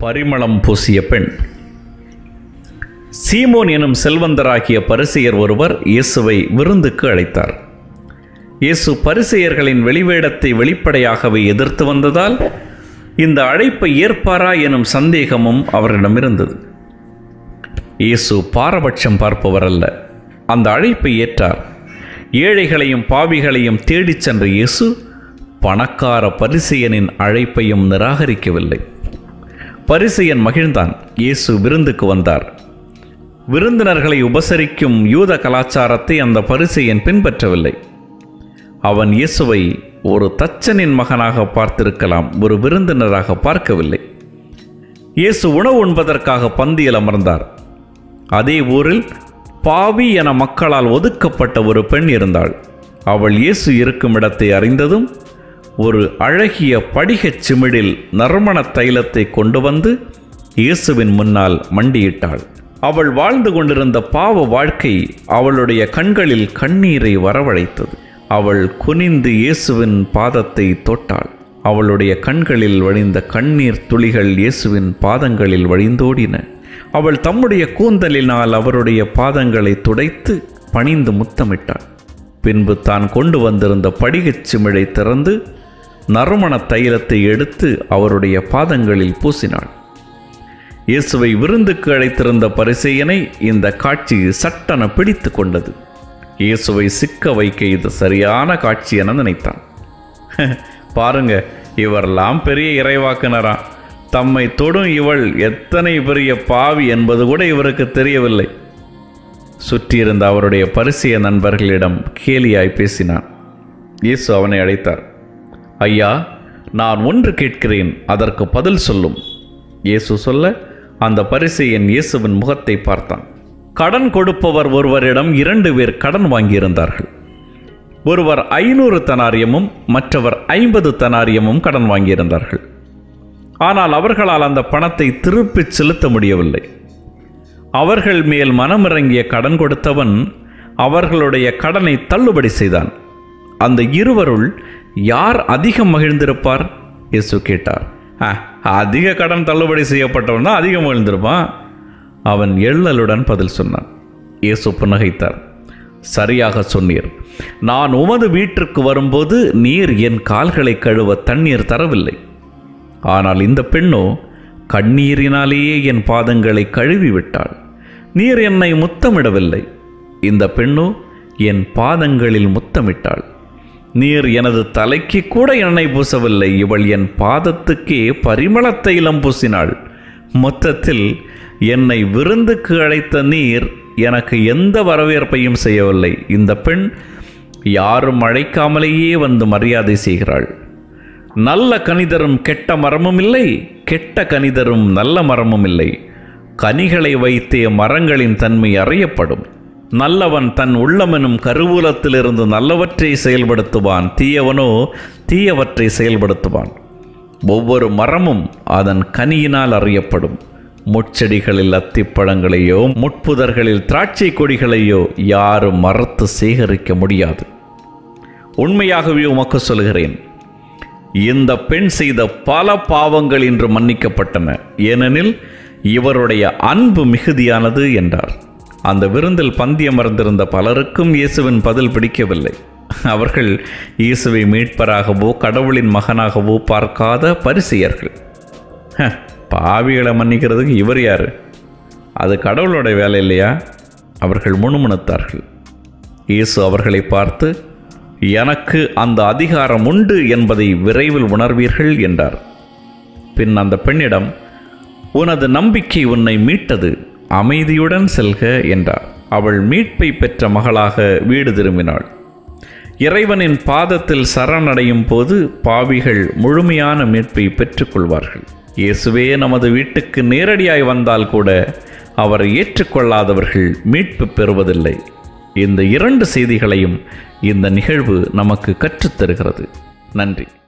பரிமளம் பூசிய பெண். சீமோன் எனும் செல்வந்தராகிய பரிசேயர் ஒருவர் இயேசுவை விருந்துக்கு அழைத்தார். இயேசு பரிசேயர்களின் வெளிவேடத்தை வெளிப்படையாகவே எதிர்த்து வந்ததால் இந்த அழைப்பை ஏற்பாரா எனும் சந்தேகமும் அவரிடம் இருந்தது. இயேசு பாரபட்சம் பார்ப்பவர் அல்ல. அந்த அழைப்பை ஏற்றார். ஏழைகளையும் பாவிகளையும் தேடிச் சென்ற இயேசு பணக்கார பரிசேயனின் அழைப்பையும் நிராகரிக்கவில்லை. பரிசேயன் மகிழ்ந்தான். இயேசு விருந்துக்கு வந்தார். விருந்தினர்களை உபசரிக்கும் யூத கலாச்சாரத்தை அந்த பரிசேயன் பின்பற்றவில்லை. அவன் இயேசுவை ஒரு தச்சனின் மகனாக பார்த்திருக்கலாம், ஒரு விருந்தினராக பார்க்கவில்லை. இயேசு உணவு உண்பதற்காக பந்தியில் அமர்ந்தார். அதே ஊரில் பாவி என மக்களால் ஒதுக்கப்பட்ட ஒரு பெண் இருந்தாள். அவள் இயேசு இருக்கும் இடத்தை அறிந்ததும் ஒரு அழகிய படிகச் சிமிழில் நறுமண தைலத்தை கொண்டு வந்து இயேசுவின் முன்னால் மண்டியிட்டாள். அவள் வாழ்ந்து கொண்டிருந்த பாவ வாழ்க்கை அவளுடைய கண்களில் கண்ணீரை வரவழைத்தது. அவள் குனிந்து இயேசுவின் பாதத்தை தொட்டாள். அவளுடைய கண்களில் வழிந்த கண்ணீர் துளிகள் இயேசுவின் பாதங்களில் வழிந்தோடின. அவள் தம்முடைய கூந்தலினால் அவருடைய பாதங்களை துடைத்து பணிந்து முத்தமிட்டாள். பின்பு தான் கொண்டு வந்திருந்த படிகச் சிமிழை திறந்து நறுமண தைலத்தை எடுத்து அவருடைய பாதங்களில் பூசினாள். இயேசுவை விருந்துக்கு அழைத்திருந்த பரிசேயனை இந்த காட்சி சட்டென பிடித்து கொண்டது. இயேசுவை சிக்க வைக்க இது சரியான காட்சி என நினைத்தான். பாருங்க, இவரெல்லாம் பெரிய இறைவாக்குனரா, தம்மை தொடும் இவள் எத்தனை பெரிய பாவி என்பது கூட இவருக்கு தெரியவில்லை. சுற்றியிருந்த அவருடைய பரிசேய நண்பர்களிடம் கேலியாய் பேசினான். இயேசு அவனை அழைத்தார். ஐயா, நான் ஒன்று கேட்கிறேன், அதற்கு பதில் சொல்லும். இயேசு சொல்ல அந்த பரிசேயன் இயேசுவின் முகத்தை பார்த்தான். கடன் கொடுப்பவர் ஒருவரிடம் 2 பேர் கடன் வாங்கியிருந்தார்கள். ஒருவர் 500 தனாரியமும் மற்றவர் 50 தனாரியமும் கடன் வாங்கியிருந்தார்கள். ஆனால் அவர்களால் அந்த பணத்தை திருப்பிச் செலுத்த முடியவில்லை. அவர்கள் மேல் மனமிறங்கிய கடன் கொடுத்தவன் அவர்களுடைய கடனை தள்ளுபடி செய்தான். அந்த இருவருள் யார் அதிகம் மகிழ்ந்திருப்பார்? இயேசு கேட்டார். அதிக கடன் தள்ளுபடி செய்யப்பட்டவன் தான் அதிகம் மகிழ்ந்திருப்பான். அவன் எள்ளலுடன் பதில் சொன்னான். இயேசு புன்னகைத்தார். சரியாக சொன்னீர். நான் உமது வீட்டிற்கு வரும்போது நீர் என் கால்களை கழுவ தண்ணீர் தரவில்லை. ஆனால் இந்த பெண்ணோ கண்ணீரினாலேயே என் பாதங்களை கழுவி விட்டாள். நீர் என்னை முத்தமிடவில்லை. இந்த பெண்ணோ என் பாதங்களில் முத்தமிட்டாள். நீர் எனது தலைக்கு கூட எண்ணெய் பூசவில்லை. இவள் என் பாதத்துக்கே பரிமள தைலம் பூசினாள். மொத்தத்தில் என்னை விருந்துக்கு அழைத்த நீர் எனக்கு எந்த வரவேற்பையும் செய்யவில்லை. இந்த பெண் யாரும் அழைக்காமலேயே வந்து மரியாதை செய்கிறாள். நல்ல கனிதரும் கெட்ட மரமும் இல்லை, கெட்ட கனிதரும் நல்ல மரமும் இல்லை. கனிகளை வைத்தே மரங்களின் தன்மை அறியப்படும். நல்லவன் தன் உள்ளமெனும் கருவூலத்திலிருந்து நல்லவற்றை செயல்படுத்துவான், தீயவனோ தீயவற்றை செயல்படுத்துவான். ஒவ்வொரு மரமும் அதன் கனியினால் அறியப்படும். முட்செடிகளில் அத்திப்பழங்களையோ முட்புதர்களில் திராட்சை கொடிகளையோ யாரும் மறுத்து சேகரிக்க முடியாது. உண்மையாகவே உமக்கு சொல்கிறேன், இந்த பெண் செய்த பல பாவங்கள் இன்று மன்னிக்கப்பட்டன, ஏனெனில் இவருடைய அன்பு மிகுதியானது என்றார். அந்த விருந்தில் பந்தியமர்ந்திருந்த பலருக்கும் இயேசுவின் பதில் பிடிக்கவில்லை. அவர்கள் இயேசுவை மீட்பராகவோ கடவுளின் மகனாகவோ பார்க்காத பரிசேயர்கள். பாவிகளை மன்னிக்கிறதுக்கு இவர் யார்? அது கடவுளோட வேலை இல்லையா? அவர்கள் முணுமுணுத்தார்கள். இயேசு அவர்களை பார்த்து, எனக்கு அந்த அதிகாரம் உண்டு என்பதை விரைவில் உணர்வீர்கள் என்றார். பின் அந்த பெண்ணிடம், உனது நம்பிக்கை உன்னை மீட்டது, அமைதியுடன் செல்க என்றார். அவள் மீட்பை பெற்ற மகளாக வீடு திரும்பினாள். இறைவனின் பாதத்தில் சரணடையும் போது பாவிகள் முழுமையான மீட்பை பெற்றுக்கொள்வார்கள். இயேசுவே நமது வீட்டுக்கு நேரடியாய் வந்தால் கூட அவரை ஏற்றுக்கொள்ளாதவர்கள் மீட்பு பெறுவதில்லை. இந்த 2 செய்திகளையும் இந்த நிகழ்வு நமக்கு கற்றுத்தருகிறது. நன்றி.